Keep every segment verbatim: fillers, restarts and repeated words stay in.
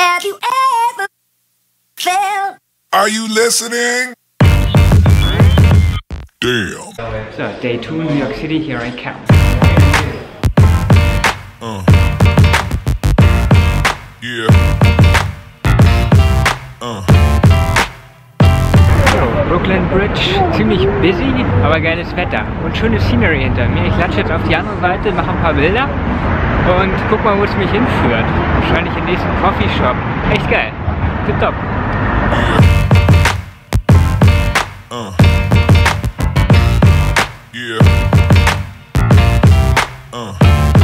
Have you ever felt? Are you listening? Damn. So, day two in New York City, here I come. Uh. Yeah. Uh. So, Brooklyn Bridge, ziemlich busy, aber geiles Wetter und schöne Scenery hinter mir. Ich latsche jetzt auf die andere Seite, mache ein paar Bilder und guck mal, wo es mich hinführt. Wahrscheinlich im nächsten Coffeeshop. Echt geil. Tipptopp. Uh. Yeah. Uh.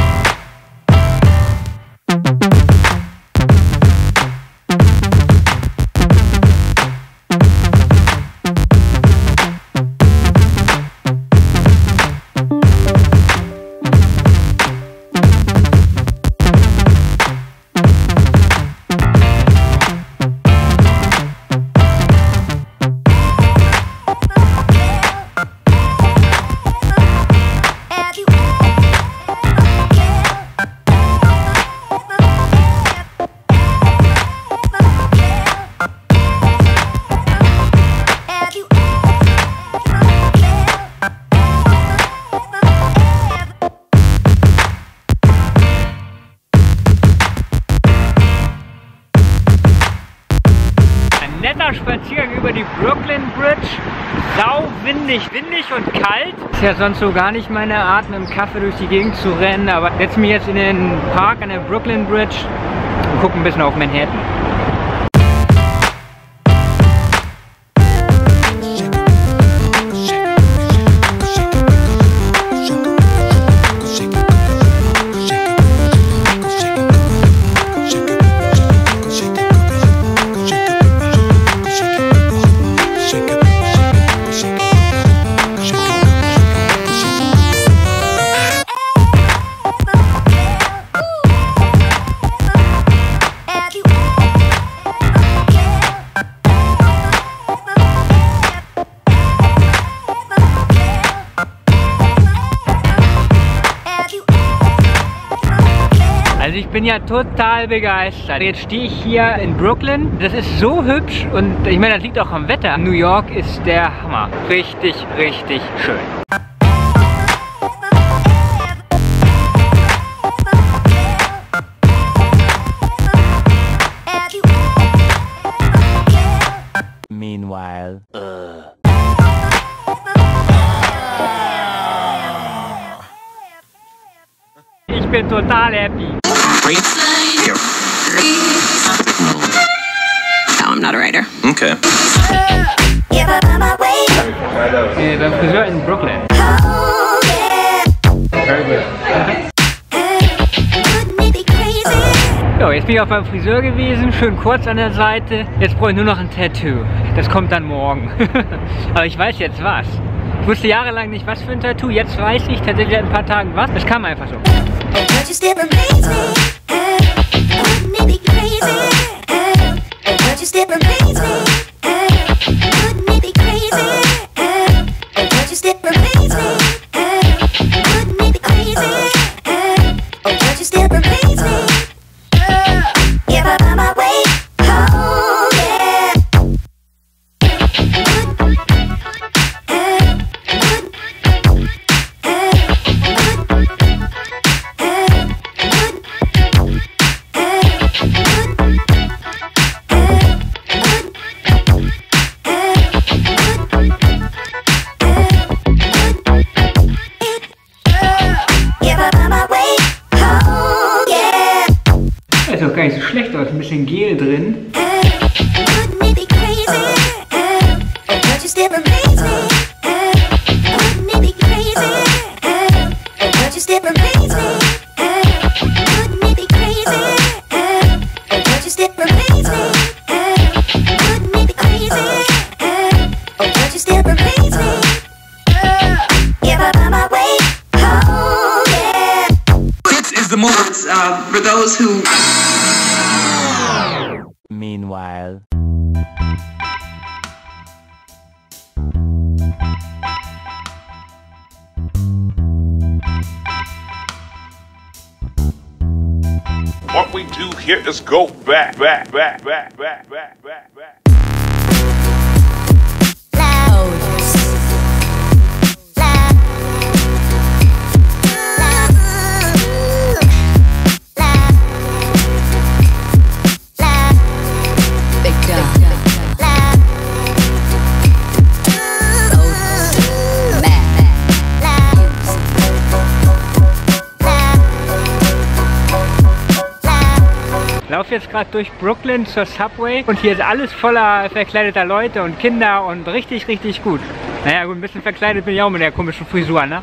Netter Spaziergang über die Brooklyn Bridge. Sau windig, windig und kalt. Ist ja sonst so gar nicht meine Art, mit dem Kaffee durch die Gegend zu rennen, aber setze mich jetzt in den Park an der Brooklyn Bridge und gucke ein bisschen auf Manhattan. Also ich bin ja total begeistert. Jetzt stehe ich hier in Brooklyn. Das ist so hübsch und ich meine, das liegt auch am Wetter. New York ist der Hammer. Richtig, richtig schön. Meanwhile, uh. Ich bin total happy. No, I'm not a writer. Okay. Äh, beim Friseur in Brooklyn. Very good. So, jetzt bin ich auch beim Friseur gewesen, schön kurz an der Seite. Jetzt brauche ich nur noch ein Tattoo. Das kommt dann morgen. Aber ich weiß jetzt was. Ich wusste jahrelang nicht, was für ein Tattoo. Jetzt weiß ich tatsächlich seit ein paar Tagen was. Das kam einfach so. Ist auch gar nicht so schlecht aus, ein bisschen Gel drin. The movements uh, for those who. Meanwhile. What we do here is go back, back, back, back, back, back, back, back. Ich laufe jetzt gerade durch Brooklyn zur Subway und hier ist alles voller verkleideter Leute und Kinder und richtig, richtig gut. Naja gut, ein bisschen verkleidet bin ich auch mit der komischen Frisur, ne?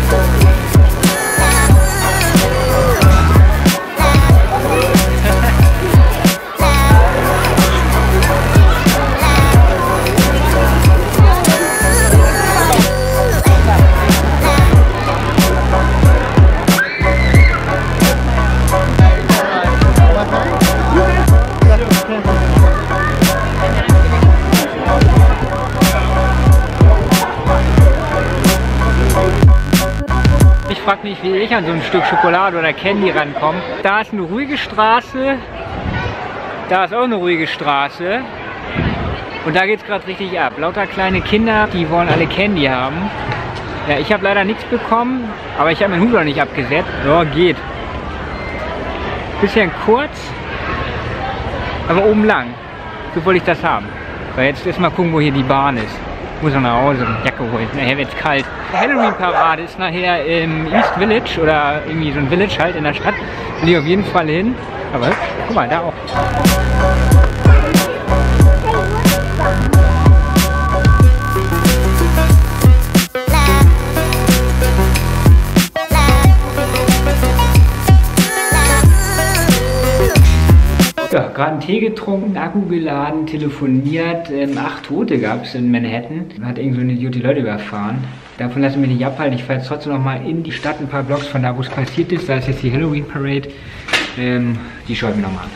Ich frage mich, wie ich an so ein Stück Schokolade oder Candy rankomme. Da ist eine ruhige Straße, da ist auch eine ruhige Straße und da geht es gerade richtig ab. Lauter kleine Kinder, die wollen alle Candy haben. Ja, ich habe leider nichts bekommen, aber ich habe meinen Hut noch nicht abgesetzt. So, geht. Bisschen kurz, aber oben lang. So wollte ich das haben. So, jetzt erstmal gucken, wo hier die Bahn ist. Ich muss noch nach Hause, Jacke holen, nachher wird es kalt. Die Halloween-Parade ist nachher im East Village oder irgendwie so ein Village halt in der Stadt. Will ich auf jeden Fall hin. Aber guck mal, da auch. Ja, gerade einen Tee getrunken, Akku geladen, telefoniert. Ähm, acht Tote gab es in Manhattan. Hat irgend so ein Idiot die Leute überfahren. Davon lassen wir nicht abhalten. Ich fahre jetzt trotzdem noch mal in die Stadt, ein paar Blocks von da, wo es passiert ist. Da ist jetzt die Halloween Parade. Ähm, die schauen wir nochmal an.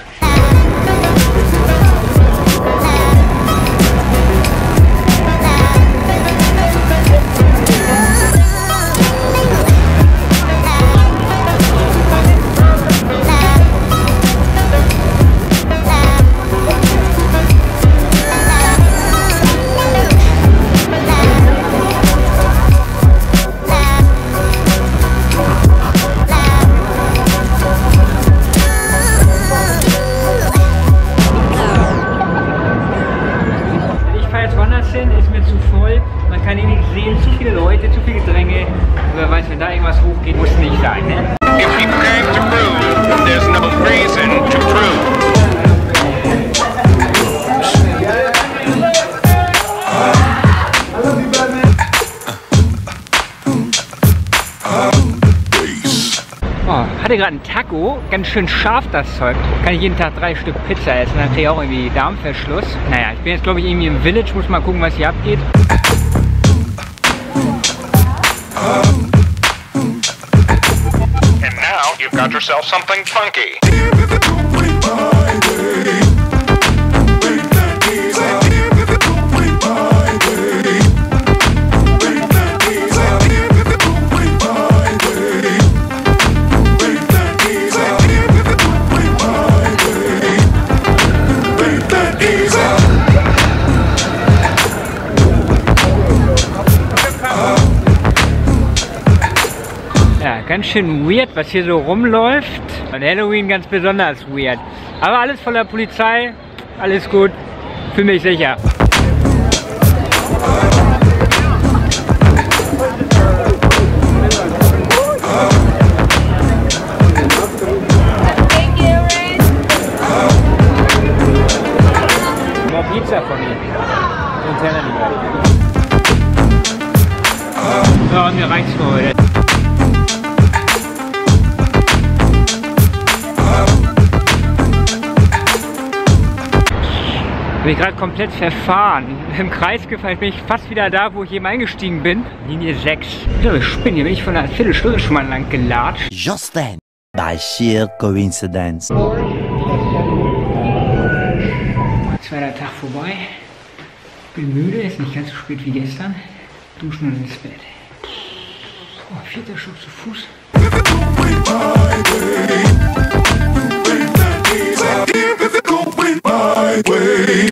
Ist mir zu voll, man kann ihn nicht sehen, zu viele Leute, zu viel Gedränge. Wer weiß, wenn da irgendwas hochgeht, muss nicht sein, ne? If you came to prove, there's no reason to prove. Oh, hatte gerade einen Taco, ganz schön scharf das Zeug. Kann ich jeden Tag drei Stück Pizza essen, dann kriege ich auch irgendwie Darmverschluss. Naja, ich bin jetzt glaube ich irgendwie im Village, muss mal gucken, was hier abgeht. And now you've got yourself something funky. Ja, ganz schön weird, was hier so rumläuft. Und Halloween ganz besonders weird. Aber alles voller Polizei, alles gut, fühle mich sicher. More Pizza von mir. So, und mir reicht's für heute. Ich bin gerade komplett verfahren. Im Kreis gefallen, bin ich fast wieder da, wo ich eben eingestiegen bin. Linie sechs. Ich spinne, hier bin ich von einer Viertelstunde schon mal lang gelatscht. Just then, by sheer coincidence. Zweiter Tag vorbei. Bin müde, ist nicht ganz so spät wie gestern. Duschen und ins Bett. Oh, vierter Schub zu Fuß. way.